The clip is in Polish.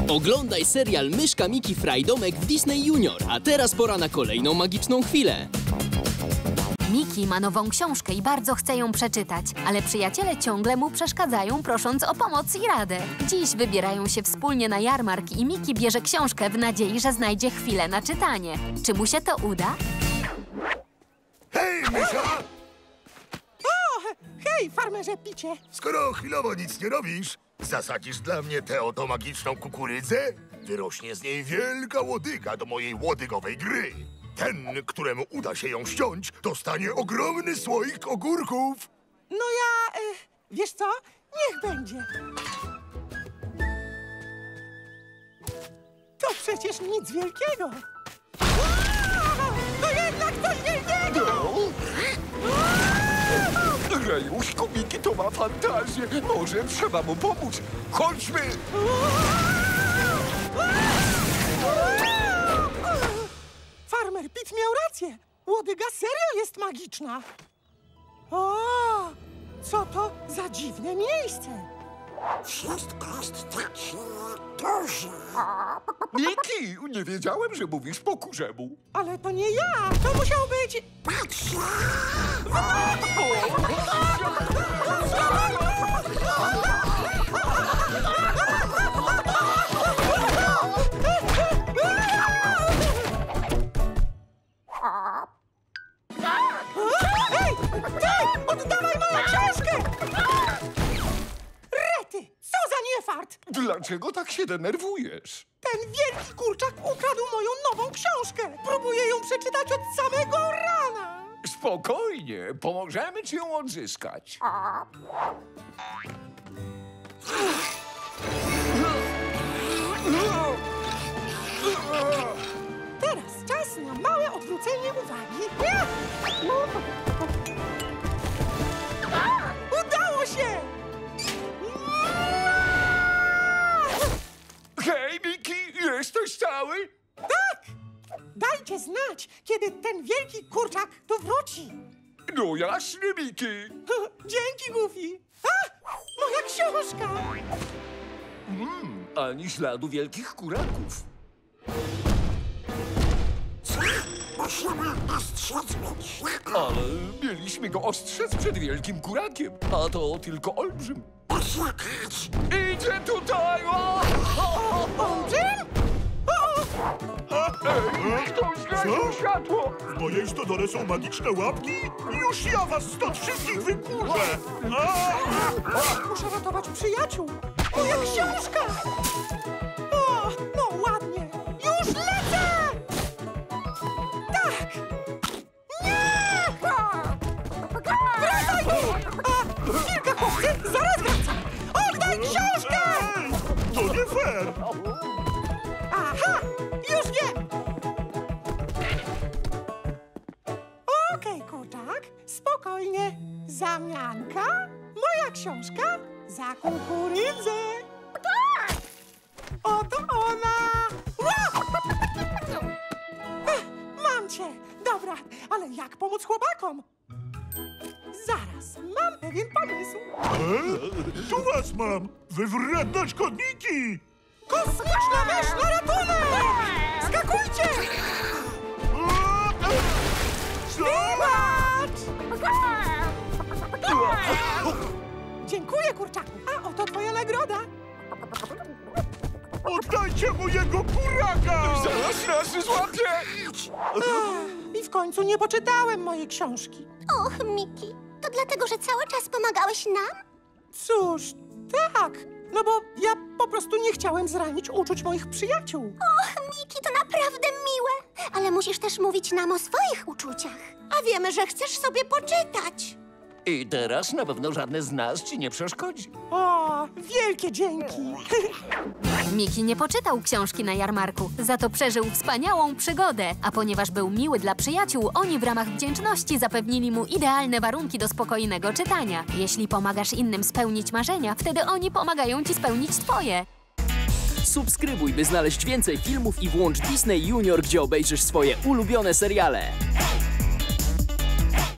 Oglądaj serial Myszka Miki Frajdomek w Disney Junior, a teraz pora na kolejną magiczną chwilę. Miki ma nową książkę i bardzo chce ją przeczytać, ale przyjaciele ciągle mu przeszkadzają, prosząc o pomoc i radę. Dziś wybierają się wspólnie na jarmark i Miki bierze książkę w nadziei, że znajdzie chwilę na czytanie. Czy mu się to uda? Hej, Mysza! O, hej, farmerze Picie! Skoro chwilowo nic nie robisz, zasadzisz dla mnie tę oto magiczną kukurydzę? Wyrośnie z niej wielka łodyga do mojej łodygowej gry. Ten, któremu uda się ją ściąć, dostanie ogromny słoik ogórków. No ja... wiesz co? Niech będzie. To przecież nic wielkiego. To jednak coś wielkiego! Rejuszku, Miki to ma fantazję. Może trzeba mu pomóc. Chodźmy! Farmer Pit miał rację. Łodyga serio jest magiczna. O, co to za dziwne miejsce? Wszystko jest takie duże. Miki, nie wiedziałem, że mówisz po kurzemu. Ale to nie ja, to musiał być... Patrzcie! Hej, ty! Oddawaj moją książkę! Rety, co za niefart! Dlaczego tak się denerwujesz? Ten wielki kurczak ukradł moją nową książkę. Próbuję ją przeczytać od samego rana. Spokojnie, pomożemy ci ją odzyskać. Teraz czas na małe odwrócenie uwagi. Udało się! Hej, Miki, jesteś cały? Tak! Dajcie znać, kiedy ten wielki kurczak tu wróci. No jasne, Miki. Dzięki, Goofy. A! Moja książka! Ani śladu wielkich kuraków. Musimy ostrzec Miki. Ale mieliśmy go ostrzec przed wielkim kurakiem, a to tylko olbrzym. Poszukać. Idzie tutaj! Olbrzym? Ej, ktoś zgasił światło! W mojej stodole są magiczne łapki? Już ja was stąd wszystkich wykurzę! Muszę ratować przyjaciół. Moja książka! O, no ładnie. Już lecę! Tak! Nie! Wracaj tu! Chwilkę, chłopcy, zaraz wracam. Oddaj książkę! Ej, to nie fair! Aha, już wiem! Okej, kurczak, spokojnie. Zamianka, moja książka za kukurydzę. Oto ona! Ła! Mam cię! Dobra, ale jak pomóc chłopakom? Zaraz, mam pewien pomysł. Tu was mam! Wy wredne szkodniki! Kosmiczna mysz na ratunek! Skakujcie! Wybacz! Dziękuję, kurczaku. A oto twoja nagroda. Oddajcie mojego kuraka! Zaraz nas złapie! I w końcu nie poczytałem mojej książki. Och, Miki, to dlatego, że cały czas pomagałeś nam? Cóż, tak. No bo ja po prostu nie chciałem zranić uczuć moich przyjaciół. Och, Miki, to naprawdę miłe. Ale musisz też mówić nam o swoich uczuciach. A wiemy, że chcesz sobie poczytać. I teraz na pewno żadne z nas ci nie przeszkodzi. O, wielkie dzięki. Miki nie poczytał książki na jarmarku, za to przeżył wspaniałą przygodę. A ponieważ był miły dla przyjaciół, oni w ramach wdzięczności zapewnili mu idealne warunki do spokojnego czytania. Jeśli pomagasz innym spełnić marzenia, wtedy oni pomagają ci spełnić twoje. Subskrybuj, by znaleźć więcej filmów i włącz Disney Junior, gdzie obejrzysz swoje ulubione seriale.